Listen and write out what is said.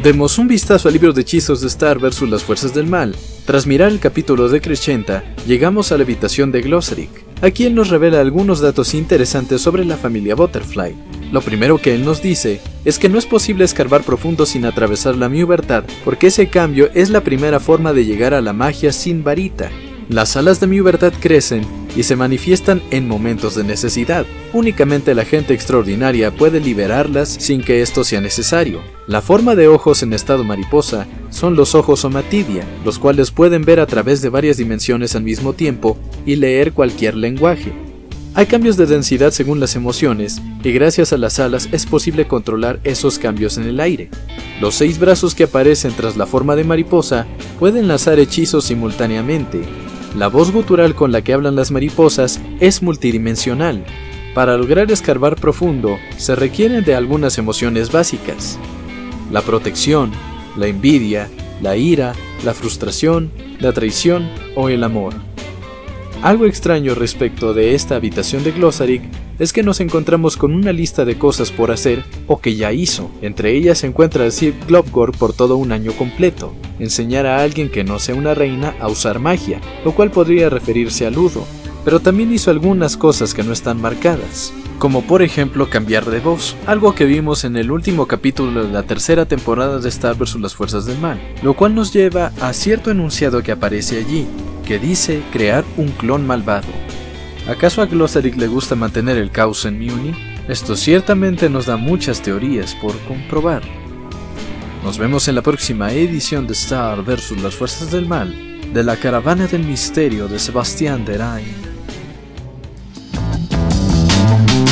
Demos un vistazo al libro de hechizos de Star vs las fuerzas del mal. Tras mirar el capítulo de Crescenta, llegamos a la habitación de Glossaryck. Aquí él nos revela algunos datos interesantes sobre la familia Butterfly. Lo primero que él nos dice es que no es posible escarbar profundo sin atravesar la Mewbertad, porque ese cambio es la primera forma de llegar a la magia sin varita. Las alas de Mewbertad crecen y se manifiestan en momentos de necesidad. Únicamente la gente extraordinaria puede liberarlas sin que esto sea necesario. La forma de ojos en estado mariposa son los ojos Ommatidia, los cuales pueden ver a través de varias dimensiones al mismo tiempo y leer cualquier lenguaje. Hay cambios de densidad según las emociones, y gracias a las alas es posible controlar esos cambios en el aire. Los 6 brazos que aparecen tras la forma de mariposa pueden lanzar hechizos simultáneamente. La voz gutural con la que hablan las mariposas es multidimensional. Para lograr escarbar profundo, se requieren de algunas emociones básicas: la protección, la envidia, la ira, la frustración, la traición o el amor. Algo extraño respecto de esta habitación de Glossaryck es que nos encontramos con una lista de cosas por hacer o que ya hizo. Entre ellas se encuentra decir Globgor por todo un año completo, enseñar a alguien que no sea una reina a usar magia, lo cual podría referirse a Ludo, pero también hizo algunas cosas que no están marcadas, como por ejemplo cambiar de voz, algo que vimos en el último capítulo de la tercera temporada de Star vs las fuerzas del mal, lo cual nos lleva a cierto enunciado que aparece allí, que dice crear un clon malvado. ¿Acaso a Glossaryck le gusta mantener el caos en Mewni? Esto ciertamente nos da muchas teorías por comprobar. Nos vemos en la próxima edición de Star vs las fuerzas del mal, de la caravana del misterio de Sebastián Derain.